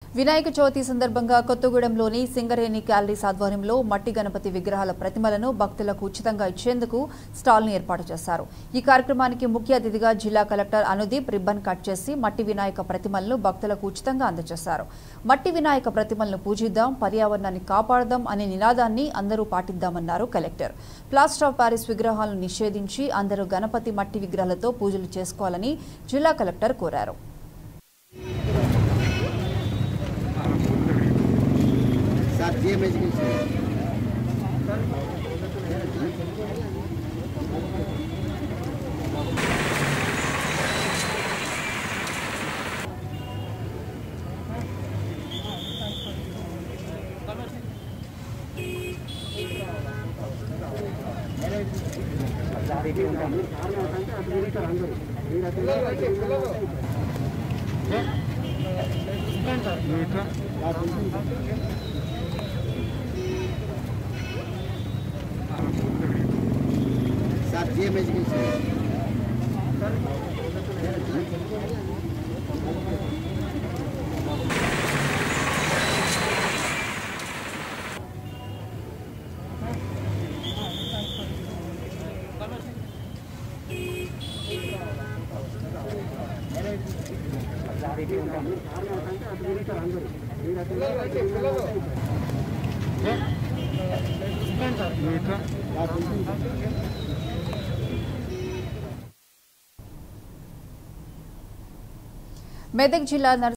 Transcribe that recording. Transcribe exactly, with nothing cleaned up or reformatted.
వినాయక చవితి సందర్భంగా కొత్తగూడెంలోని సింగరేణి క్యాలరీస్ ఆధ్వర్యంలో మట్టి గణపతి విగ్రహాల ప్రతిమలను భక్తులకు ఉచితంగా ఇచ్చేందుకు స్టాల్ను ఏర్పాటు చేశారు। ఈ కార్యక్రమానికి ముఖ్య అతిథిగా జిల్లా కలెక్టర్ అనుదీప్ రిబ్బన్ కట్ చేసి మట్టి వినాయక ప్రతిమలను భక్తులకు ఉచితంగా అందజేశారు। మట్టి వినాయక ప్రతిమలను పూజిద్దాం, పర్యావరణాన్ని కాపాడదాం అనే నినాదాన్ని అందరూ పాటిద్దామన్నారు కలెక్టర్। ప్లాస్టర్ ఆఫ్ ప్యారిస్ విగ్రహాలను నిషేధించి అందరూ గణపతి మట్టి విగ్రహాలతో పూజలు చేసుకోవాలని జిల్లా కలెక్టర్ కోరారు। మెదక్ జిల్లా